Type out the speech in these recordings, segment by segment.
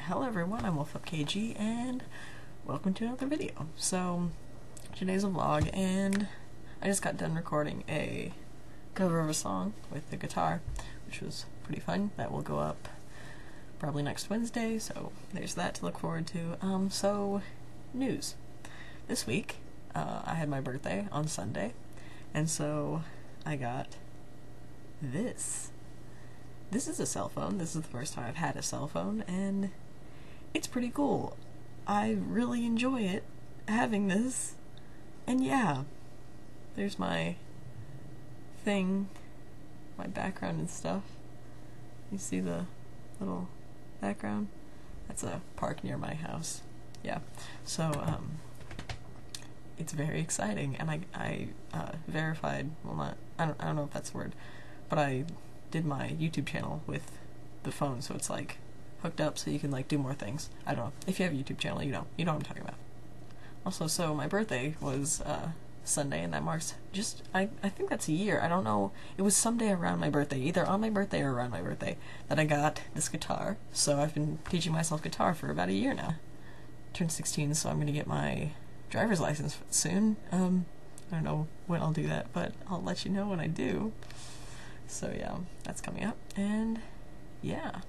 Hello everyone, I'm WolfUpKG, and welcome to another video. So, today's a vlog, and I just got done recording a cover of a song with the guitar, which was pretty fun. That will go up probably next Wednesday, so there's that to look forward to. So, news. This week, I had my birthday on Sunday, and so I got this. This is a cell phone. This is the first time I've had a cell phone, and it's pretty cool. I really enjoy it, having this, and yeah, there's my thing, my background and stuff. You see the little background? That's a park near my house. Yeah, so, it's very exciting, and I verified, well, I don't know if that's the word, but I did my YouTube channel with the phone, so it's like hooked up so you can like do more things. I don't know. If you have a YouTube channel, you know what I'm talking about. Also, so my birthday was Sunday, and that marks just, I think that's a year. I don't know. It was someday around my birthday, either on my birthday or around my birthday, that I got this guitar. So I've been teaching myself guitar for about a year now. Turned 16, so I'm gonna get my driver's license soon. I don't know when I'll do that, but I'll let you know when I do. So yeah, that's coming up, and yeah.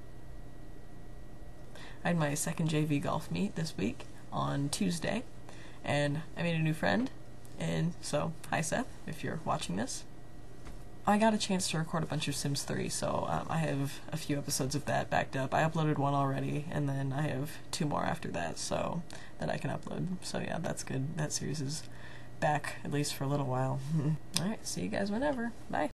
I had my second JV golf meet this week on Tuesday, and I made a new friend, and so, hi Seth, if you're watching this. I got a chance to record a bunch of Sims 3, so I have a few episodes of that backed up. I uploaded one already, and then I have 2 more after that, so that I can upload. So yeah, that's good. That series is back, at least for a little while. Alright, see you guys whenever. Bye.